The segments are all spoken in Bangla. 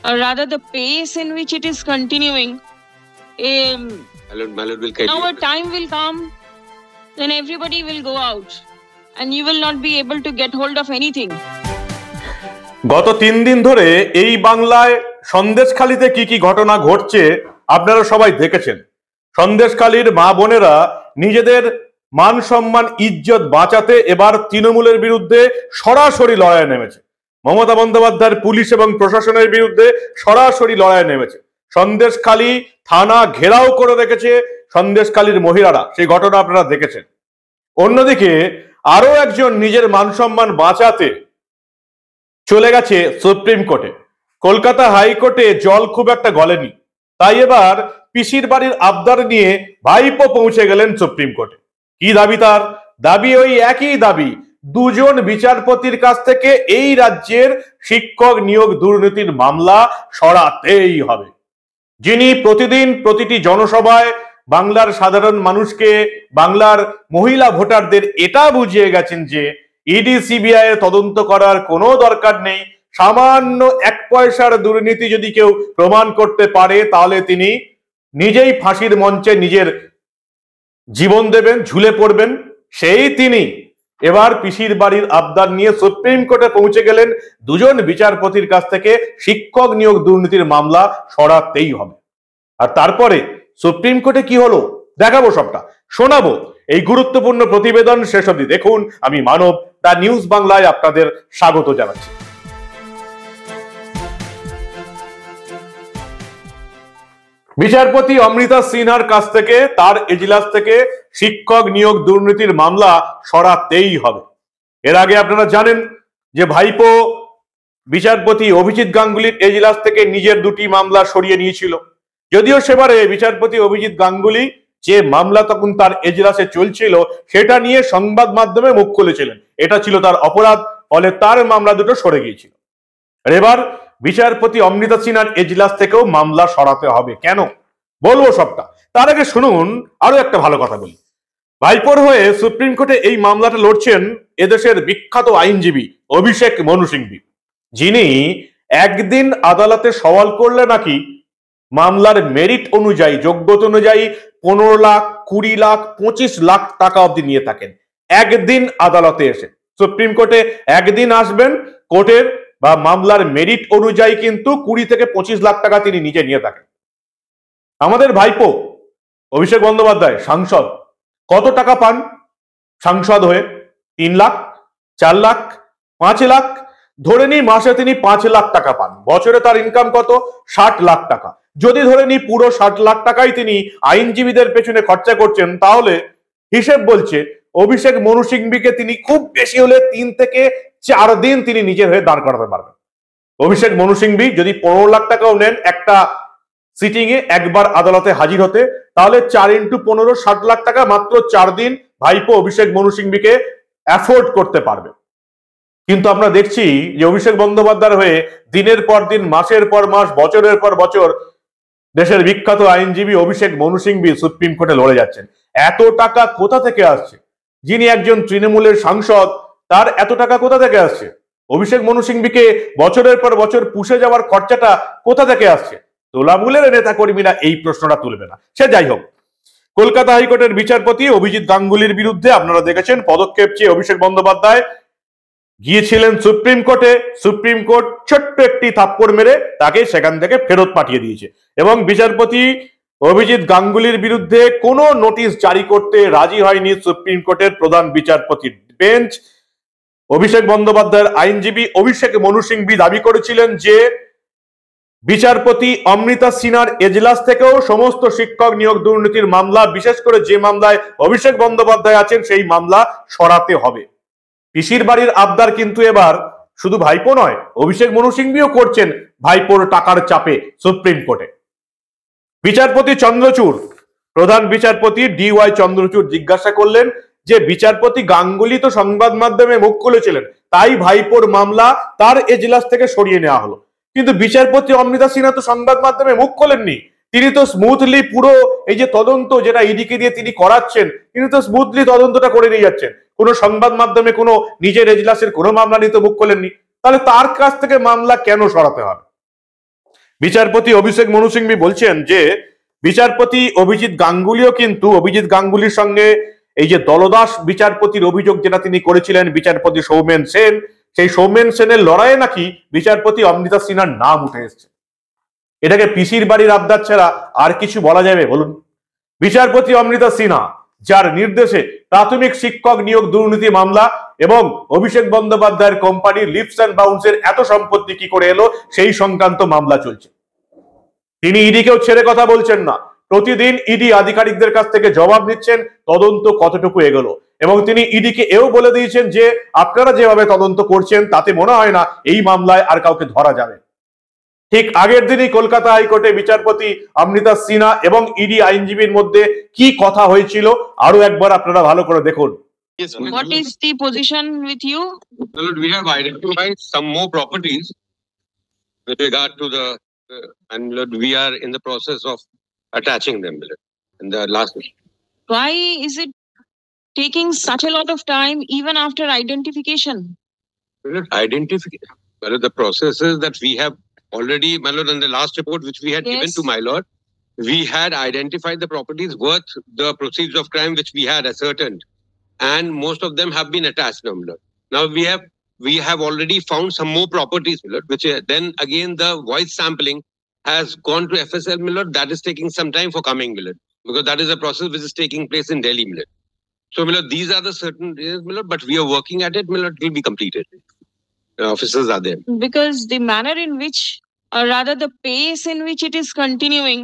or rather the pace in which it is continuing, now a time will come then everybody will go out and you will not be able to get hold of anything. গত 3 দিন ধরে এই বাংলায় সন্দেশখালীতে কি কি ঘটনা ঘটছে আপনারা সবাই দেখেছেন। সন্দেশখালীর মা বোনেরা নিজেদের মান সম্মান ইজ্জত বাঁচাতে এবার তৃণমূলের বিরুদ্ধে সরাসরি লড়াইয়ে নেমেছে। মমতা বন্দ্যোপাধ্যায়ের পুলিশ এবং প্রশাসনের বিরুদ্ধে সরাসরি লড়াইয়ে নেমেছে। সন্দেশখালী থানা ঘেরাও করে রেখেছে সন্দেশখালীর মহিলারা, সেই ঘটনা আপনারা দেখেছেন। অন্যদিকে আরো একজন নিজের মান সম্মান বাঁচাতে চলে গেছে সুপ্রিম কোর্টে। কলকাতা হাইকোর্টে জল খুব একটা গলেনি, তাই এবার পিসির বাড়ির আবদার নিয়ে ভাইপো পৌঁছে গেলেন সুপ্রিম কোর্টে। কি দাবি তার? দাবি ওই একই দাবি, দুজন বিচারপতির কাছ থেকে এই রাজ্যের শিক্ষক নিয়োগ দুর্নীতির মামলা সরাতেই হবে। যিনি প্রতিদিন প্রতিটি জনসভায় বাংলার সাধারণ মানুষকে, বাংলার মহিলা ভোটারদের এটা বুঝিয়ে গেছেন যে ইডি সিবিআই এর তদন্ত করার কোনো দরকার নেই, সামান্য 1 পয়সার দুর্নীতি যদি কেউ প্রমাণ করতে পারে তাহলে তিনি নিজেই ফাঁসির মঞ্চে নিজের জীবন দেবেন, ঝুলে পড়বেন, সেই তিনি এবার পিসির বাড়ির আবদার নিয়ে সুপ্রিম কোর্টে পৌঁছে গেলেন। দুজন বিচারপতির কাছ থেকে শিক্ষক নিয়োগ দুর্নীতির মামলা সরাতেই হবে। আর তারপরে সুপ্রিম কোর্টে কি হলো দেখাবো, সবটা শোনাবো। এই গুরুত্বপূর্ণ প্রতিবেদন শেষ অবধি দেখুন। আমি মানব, দা নিউজ বাংলায় আপনাদের স্বাগত জানাচ্ছি। বিচারপতি অমৃতা সিনহার কাছ থেকে, তার এজলাস থেকে শিক্ষক নিয়োগ দুর্নীতির মামলা সরাতেই হবে। এর আগে আপনারা জানেন যে ভাইপো বিচারপতি অভিজিৎ গাঙ্গুলির এজলাস থেকে নিজের 2টি মামলা সরিয়ে নিয়েছিল। যদিও সেবারে বিচারপতি অভিজিৎ গাঙ্গুলি যে মামলা তখন তার এজলাসে চলছিল সেটা নিয়ে সংবাদ মাধ্যমে মুখ খুলেছিলেন, এটা ছিল তার অপরাধ, ফলে তার মামলা দুটো সরে গিয়েছিল। এবার বিচারপতি অমৃতা সিনহার এজলাস থেকেও মামলা সরাতে হবে। কেন বলবো সবটা, তার আগে শুনুন আরো একটা ভালো কথা বলি। ভাইপোর হয়ে সুপ্রিম কোর্টে এই মামলাটা লড়ছেন এদেশের বিখ্যাত আইনজীবী অভিষেক মনু সিংভি, যিনি একদিন আদালতে সওয়াল করলে নাকি মামলার মেরিট অনুযায়ী, যোগ্যতা অনুযায়ী 15 লাখ, 20 লাখ, 25 লাখ টাকা অবধি নিয়ে থাকেন। একদিন আদালতে এসে সুপ্রিম কোর্টে একদিন আসবেন, কোর্টের বা মামলার মেরিট অনুযায়ী কিন্তু 20 থেকে 25 লাখ টাকা তিনি নিজে নিয়ে থাকেন। আমাদের ভাইপো অভিষেক বন্দ্যোপাধ্যায় সাংসদ কত টাকা পান সাংসদ হয়ে? 3 লাখ, 4 লাখ, 5 লাখ, ধরে নিই মাসে তিনি 5 লাখ টাকা পান। বছরে তার ইনকাম কত? 60 লাখ টাকা। যদি ধরে নিই পুরো 60 লাখ টাকাই তিনি আইনজীবীদের পেছনে খরচা করছেন, তাহলে হিসেব বলছে অভিষেক মনু সিংভিকে তিনি খুব বেশি হলে 3 থেকে 4 দিন তিনি নিজের হয়ে দাঁড় করাতে পারবেন। অভিষেক মনু সিংভি যদি 15 লাখ টাকাও নেন একটা সিটিং এ একবার আদালতে হাজির হতে, তাহলে 4 × 15 60 লাখ টাকা মাত্র 4 দিন ভাইপো অভিষেক মনু সিংভিকে অ্যাফোর্ড করতে পারবে। কিন্তু আমরা দেখছি যে অভিষেক বন্দ্যোপাধ্যায়ের হয়ে দিনের পর দিন, মাসের পর মাস, বছরের পর বছর দেশের বিখ্যাত আইনজীবী অভিষেক মনু সিংভি সুপ্রিম কোর্টে লড়ে যাচ্ছেন। এত টাকা কোথা থেকে আসছে? যিনি একজন তৃণমূলের সাংসদ, তার এত টাকা কোথা থেকে আসছে? অভিষেক মনু সিংভিকে বছরের পর বছর পুষে যাওয়ার খরচাটা কোথা থেকে আসছে? তৃণমূলের নেতা কর্মীরা এই প্রশ্নটা তুলবে না। সে যাই হোক, কলকাতা হাইকোর্টের বিচারপতি অভিজিৎ গাঙ্গুলির বিরুদ্ধে আপনারা দেখেছেন পদক্ষেপ চেয়ে অভিষেক বন্দ্যোপাধ্যায় গিয়েছিলেন সুপ্রিম কোর্টে। সুপ্রিম কোর্ট ছোট্ট একটি থাপ্পড় মেরে তাকে সেখান থেকে ফেরত পাঠিয়ে দিয়েছে এবং বিচারপতি অভিজিৎ গাঙ্গুলির বিরুদ্ধে কোনো নোটিশ জারি করতে রাজি হয়নি সুপ্রিম কোর্টের প্রধান বিচারপতির বেঞ্চ। অভিষেক বন্দ্যোপাধ্যায়ের আইনজীবী অভিষেক মনু সিংভি দাবি করেছিলেন যে বিচারপতি অমৃতা সিনহার এজলাস থেকেও সমস্ত শিক্ষক নিয়োগ দুর্নীতির মামলা, বিশেষ করে যে মামলায় অভিষেক বন্দ্যোপাধ্যায় আছেন, সেই মামলা সরাতে হবে। পিসির বাড়ির আবদার কিন্তু এবার শুধু ভাইপো নয়, অভিষেক মনু সিংভিও করছেন ভাইপোর টাকার চাপে সুপ্রিম কোর্টে। বিচারপতি চন্দ্রচূড়, প্রধান বিচারপতি DY চন্দ্রচূড় জিজ্ঞাসা করলেন যে বিচারপতি গাঙ্গুলি তো সংবাদ মাধ্যমে মুখ খুলেছিলেন, তাই ভাইপোর মামলা তার এজলাস থেকে সরিয়ে নেওয়া হলো, কিন্তু বিচারপতি অমৃতা সিনহা তো সংবাদ মাধ্যমে মুখ খোলেননি। তিনি তো স্মুথলি পুরো এই যে তদন্ত যেটা ইডিকে দিয়ে তিনি করাচ্ছেন, তিনি তো স্মুথলি তদন্তটা করে নিয়ে যাচ্ছেন। কোনো সংবাদ মাধ্যমে কোনো নিজের এজলাসের কোনো মামলা নিয়ে তো মুখ খোলেননি, তাহলে তার কাছ থেকে মামলা কেন সরাতে হবে? বিচারপতি অভিষেক মনু সিংভি বলছেন যে বিচারপতি অভিজিৎ গাঙ্গুলিও কিন্তু অভিজিৎ গাঙ্গুলির সঙ্গে এই যে দলদাস বিচারপতির অভিযোগ যেটা তিনি করেছিলেন বিচারপতি সৌমেন সেন, সেই সৌমেন সেনের লড়াইয়ে নাকি বিচারপতি অমৃতা সিনহার নাম উঠে এসছে। এটাকে পিসির বাড়ির আবদার ছাড়া আর কিছু বলা যাবে বলুন? বিচারপতি অমৃতা সিনহা, যার নির্দেশে প্রাথমিক শিক্ষক নিয়োগ দুর্নীতি মামলা এবং অভিষেক বন্দ্যোপাধ্যায়ের কোম্পানি লিপস অ্যান্ড বাউন্সের এত সম্পত্তি কি করে এলো সেই সংক্রান্ত মামলা চলছে। তিনি ইডিকেও ছেড়ে কথা বলছেন না, প্রতিদিন ইডি আধিকারিকদের কাছ থেকে জবাব নিচ্ছেন তদন্ত কতটুকু এগোলো, এবং তিনি ইডিকে এও বলে দিয়েছেন যে আপনারা যেভাবে তদন্ত করছেন তাতে মনে হয় না এই মামলায় আর কাউকে ধরা যাবে। ঠিক আগের দিনই কলকাতা হাইকোর্টে বিচারপতি অমৃতা সিনহা এবং ইডি আইনজীবীর মধ্যে কি কথা হয়েছিল আরো একবার আপনারা ভালো করে দেখুন। Yes, What is the position with you? well, we have identified some more properties with regard to the, and we are in the process of attaching them in the last. Why is it taking such a lot of time even after identification? Identification. Well, the processes that we have already, my lord, in the last report which we had given Yes. to my lord, we had identified the properties worth the proceeds of crime which we had ascertained, and most of them have been attached now, my lord. Now we have already found some more properties, my lord, which then again the voice sampling has gone to FSL, my lord. That is taking some time for coming, my lord, because that is a process which is taking place in Delhi, my lord. So, my lord, these are the certain areas, my lord, but we are working at it, my lord. It will be completed. The officers are there. Because the manner in which, or rather the pace in which it is continuing,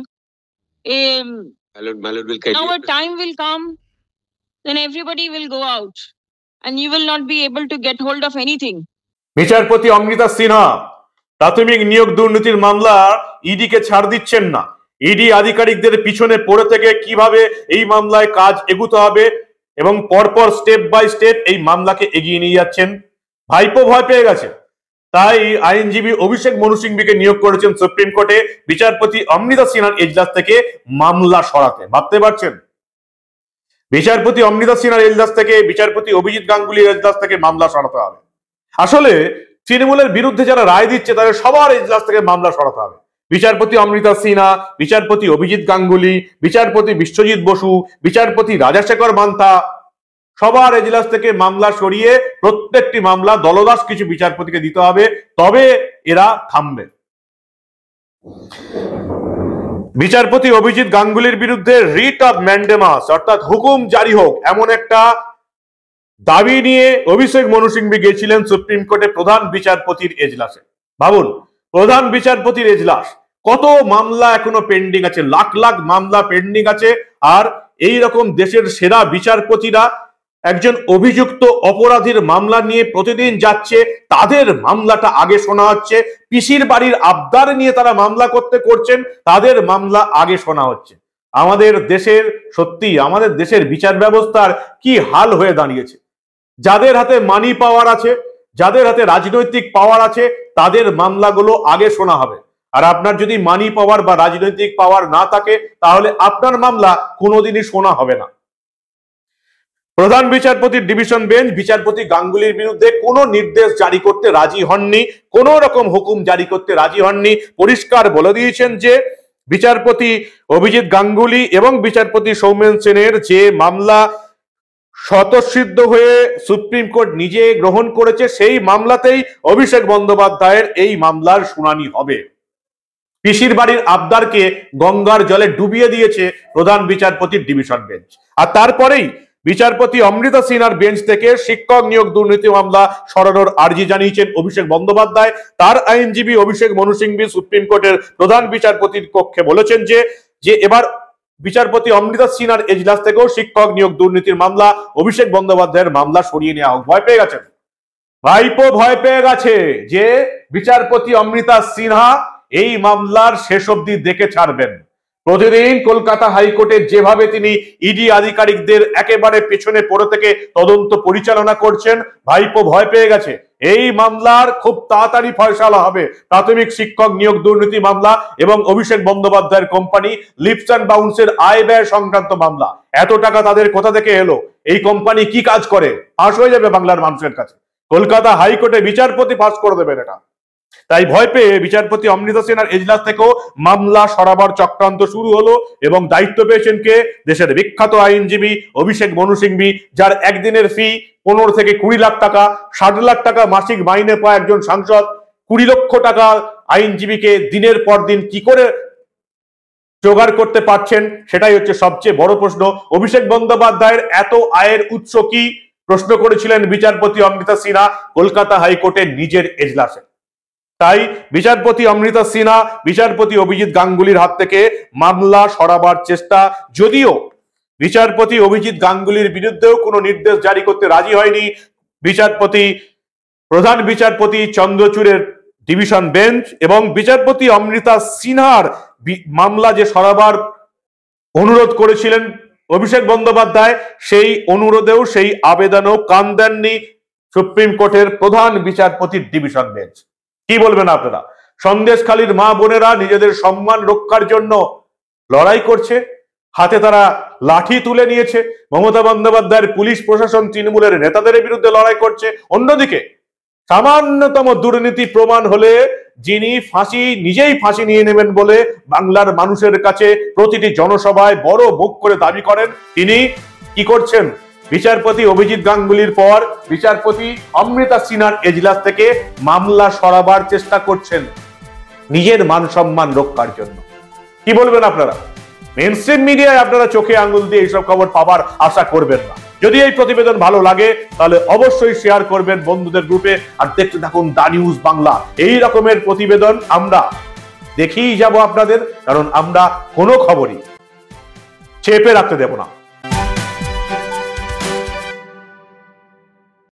My lord will carry now a it. time will come, then everybody will go out and you will not be able to get hold of anything. বিচারপতি অমৃতা সিনহা প্রাথমিক নিয়োগ দুর্নীতির মামলা ইডিকে ছাড় দিচ্ছেন না। ইডি আধিকারিকদের পিছনে পড়ে থেকে কিভাবে এই মামলায় কাজ এগুতে হবে এবং পরপর স্টেপ বাই স্টেপ এই মামলাকে এগিয়ে নিয়ে যাচ্ছেন। ভাইপো ভয় পেয়ে গেছে, তাই আইনজীবী অভিষেক মনু সিংভিকে নিয়োগ করেছেন সুপ্রিম কোর্টে বিচারপতি অমৃতা সিনহার এজলাস থেকে মামলা সরাতে। ভাবতে পারছেন, বিচারপতি অমৃতা সিনহার এজলাস থেকে বিচারপতি অভিজিৎ গাঙ্গুলির এজলাস থেকে মামলা সরাতে হবে। আসলে তৃণমূলের বিরুদ্ধে যারা রায় দিচ্ছে তাদের সবার এজলাস থেকে মামলা সরাতে হবে। বিচারপতি অমৃতা সিনহা, বিচারপতি অভিজিৎ গাঙ্গুলি, বিচারপতি বিশ্বজিৎ বসু, বিচারপতি রাজাশেখর মান্থা, সবার এজলাস থেকে মামলা সরিয়ে প্রত্যেকটি মামলা দলদাস কিছু বিচারপতিকে দিতে হবে, তবে এরা থামবে। বিচারপতি অভিজিৎ গাঙ্গুলির বিরুদ্ধে রিট অফ ম্যান্ডেমাস অর্থাৎ হুকুম জারি হোক এমন একটা দাবি নিয়ে অভিষেক মনু সিংভি গিয়েছিলেন সুপ্রিম কোর্টে প্রধান বিচারপতির এজলাসে। ভাবুন, প্রধান বিচারপতির এজলাস, কত মামলা এখনো পেন্ডিং আছে, লাখ লাখ মামলা পেন্ডিং আছে, আর এই রকম দেশের সেরা বিচারপতিরা একজন অভিযুক্ত অপরাধীর মামলা নিয়ে প্রতিদিন যাচ্ছে, তাদের মামলাটা আগে শোনা হচ্ছে, পিসির বাড়ির আবদার নিয়ে তারা মামলা করছেন, তাদের মামলা আগে শোনা হচ্ছে। আমাদের দেশের, সত্যি আমাদের দেশের বিচার ব্যবস্থার কি হাল হয়ে দাঁড়িয়েছে। যাদের হাতে মানি পাওয়ার আছে, যাদের হাতে রাজনৈতিক পাওয়ার আছে, তাদের মামলাগুলো আগে শোনা হবে। আর আপনার যদি মানি পাওয়ার বা রাজনৈতিক পাওয়ার না থাকে তাহলে আপনার মামলা কোনোদিনই শোনা হবে না। প্রধান বিচারপতির ডিভিশন বেঞ্চ বিচারপতি গাঙ্গুলির বিরুদ্ধে কোনো নির্দেশ জারি করতে রাজি হননি, কোন রকম হুকুম জারি করতে রাজি হননি। পরিষ্কার বলে দিয়েছেন যে বিচারপতি অভিজিৎ গাঙ্গুলি এবং বিচারপতি সৌমেন সেনের যে মামলা স্বতঃসিদ্ধ হয়ে সুপ্রিম কোর্ট নিজে গ্রহণ করেছে, সেই মামলাতেই অভিষেক বন্দ্যোপাধ্যায়ের এই মামলার শুনানি হবে। পিসির বাড়ির আবদারকে গঙ্গার জলে ডুবিয়ে দিয়েছে প্রধান বিচারপতির ডিভিশন বেঞ্চ। আর তারপরেই বিচারপতি অমৃতা সিনহার বেঞ্চ থেকে শিক্ষক নিয়োগ দুর্নীতি মামলা সরানোর আর্জি জানিয়েছেন অভিষেক বন্দ্যোপাধ্যায়। তার আইনজীবী অভিষেক মনু সিংভি সুপ্রিম কোর্টের প্রধান বিচারপতির কক্ষে বলেছেন যে এবার বিচারপতি অমৃতা সিনহার এজলাস থেকেও শিক্ষক নিয়োগ দুর্নীতির মামলা, অভিষেক বন্দ্যোপাধ্যায়ের মামলা সরিয়ে নেওয়া হোক। ভয় পেয়ে গেছেন, ভাইপো ভয় পেয়ে গেছে যে বিচারপতি অমৃতা সিনহা এই মামলার শেষ অবধি দেখে ছাড়বেন। প্রতিদিন কলকাতা হাইকোর্টে যেভাবে তিনি ইডি আধিকারিকদের একেবারে পেছনে পড়ে থেকে তদন্ত পরিচালনা করছেন, ভাইপো ভয় পেয়ে গেছে এই মামলার খুব তাড়াতাড়ি ফয়সালা হবে। প্রাথমিক শিক্ষক নিয়োগ দুর্নীতি মামলা এবং অভিষেক বন্দ্যোপাধ্যায়ের কোম্পানি লিপস অ্যান্ড বাউন্সের আয় ব্যয় সংক্রান্ত মামলা, এত টাকা তাদের কোথা থেকে এলো, এই কোম্পানি কি কাজ করে, ফাঁস হয়ে যাবে বাংলার মানুষের কাছে। কলকাতা হাইকোর্টে বিচারপতি ফাঁস করে দেবেন এটা। তাই ভয় পেয়ে বিচারপতি অমৃতা সিনহার এজলাস থেকেও মামলা সরাবার চক্রান্ত শুরু হলো এবং দায়িত্ব পেয়েছেন কে? দেশের বিখ্যাত আইনজীবী অভিষেক মনু সিংভি, যার একদিনের ফি 15 থেকে 20 লাখ টাকা, 60 লাখ টাকা মাসিক মাইনে পায় একজন সাংসদ। 20 লক্ষ টাকা আইনজীবীকে দিনের পর দিন কি করে জোগাড় করতে পারছেন, সেটাই হচ্ছে সবচেয়ে বড় প্রশ্ন। অভিষেক বন্দ্যোপাধ্যায়ের এত আয়ের উৎস কি, প্রশ্ন করেছিলেন বিচারপতি অমৃতা সিনহা কলকাতা হাইকোর্টের নিজের এজলাসে। তাই বিচারপতি অমৃতা সিনহা বিচারপতি অভিজিৎ গাঙ্গুলির হাত থেকে মামলা সরাবার চেষ্টা, যদিও বিচারপতি অভিজিৎ গাঙ্গুলির বিরুদ্ধেও কোনো নির্দেশ জারি করতে রাজি হয়নি প্রধান বিচারপতি চন্দ্রচূড়ের ডিভিশন বেঞ্চ, এবং বিচারপতি অমৃতা সিনহার মামলা যে সরাবার অনুরোধ করেছিলেন অভিষেক বন্দ্যোপাধ্যায়, সেই অনুরোধেও সেই আবেদনেও কান দেননি সুপ্রিম কোর্টের প্রধান বিচারপতির ডিভিশন বেঞ্চ। কি বলবেন আপনারা? সন্দেশখালীর মা বোনেরা নিজেদের সম্মান রক্ষার জন্য লড়াই করছে, হাতে তারা লাঠি তুলে নিয়েছে। মমতা বন্দ্যোপাধ্যায়ের পুলিশ প্রশাসন তৃণমূলের নেতাদের বিরুদ্ধে লড়াই করছে। অন্যদিকে সামান্যতম দুর্নীতি প্রমাণ হলে যিনি নিজেই ফাঁসি নিয়ে নেবেন বলে বাংলার মানুষের কাছে প্রতিটি জনসভায় বড় মুখ করে দাবি করেন, তিনি কি করছেন? বিচারপতি অভিজিৎ গাঙ্গুলির পর বিচারপতি অমৃতা সিনহার এজলাস থেকে মামলা সরাবার চেষ্টা করছেন নিজের মান সম্মান রক্ষার জন্য। কি বলবেন আপনারা? মেইনস্ট্রিম মিডিয়ায় আপনারা চোখে আঙ্গুল দিয়ে এইসব খবর পাবার আশা করবেন না। যদি এই প্রতিবেদন ভালো লাগে তাহলে অবশ্যই শেয়ার করবেন বন্ধুদের গ্রুপে, আর দেখতে থাকুন দা নিউজ বাংলা। এই রকমের প্রতিবেদন আমরা দেখিয়ে যাব আপনাদের, কারণ আমরা কোনো খবরই চেপে রাখতে দেব না।